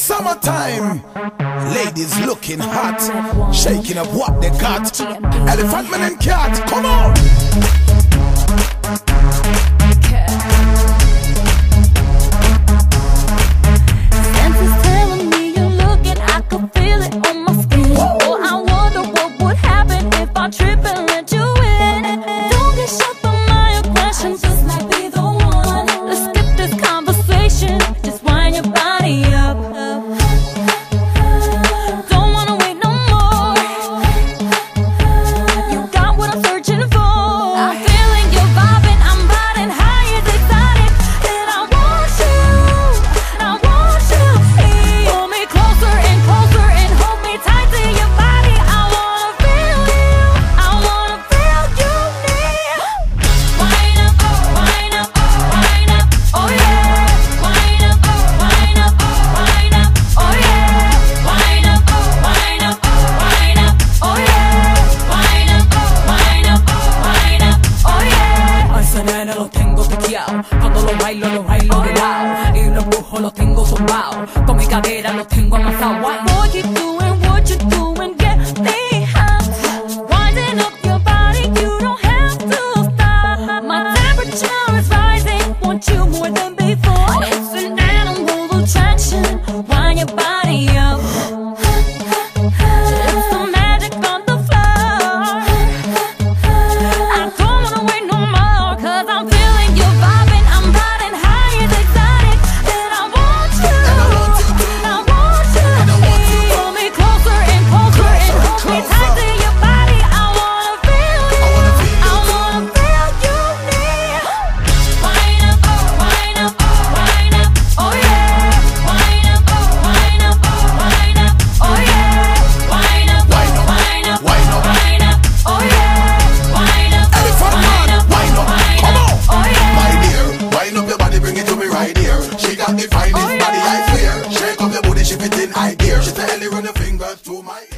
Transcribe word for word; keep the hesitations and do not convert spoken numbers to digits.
Summertime, ladies looking hot, shaking up what they got. Elephant man and cat, come on. Senses telling me you're looking, I can feel it on my skin. Oh, I wonder what would happen if I trip and let you in. Don't get shut by my aggression, just might be the one. Let's skip this conversation, just wind your body up. Don't wanna wait no more. You got what I'm searching for. I'm feeling you vibing, I'm riding high as exotic. And I want you, I want you. Pull me closer and closer and hold me tight to your body. I wanna feel you, I wanna feel you near. Wind up, wind up, wind up, oh yeah. Wind up, wind up, wind up, oh yeah. Wind up, wind up, wind up, oh yeah. Wind up, wind up, wind up, oh yeah. A ese nene lo tengo tequeado, cuando lo bailo, lo bailo de lado. Y los empujos los tengo zumbados, con mi cadera los tengo amasados. Boy, you doing what you doing, get me hot. Winding up your body, you don't have to stop. My temperature is rising, want you more than before. It's an animal attraction, wind your body up. It's the magic on the floor. I don't wanna wait no more, cause I'm feeling you vibing, I'm riding high as exotic. And I want you, I want you. Pull me closer and closer and hold me tight to your body. I wanna feel you, I wanna feel you near. Wind up, wind up, wind up, oh yeah. Wind up, wind up, wind up, oh yeah. Wind up, wind up, wind up, wind up, oh yeah. Wind up, Elephant wind man, up, wind up, wind come up, on. oh yeah. My dear, wind up your body, bring it to me right here. She got the finest body, I swear. Shake up your booty, she fit in high gear. She tell you run your fingers to my ear.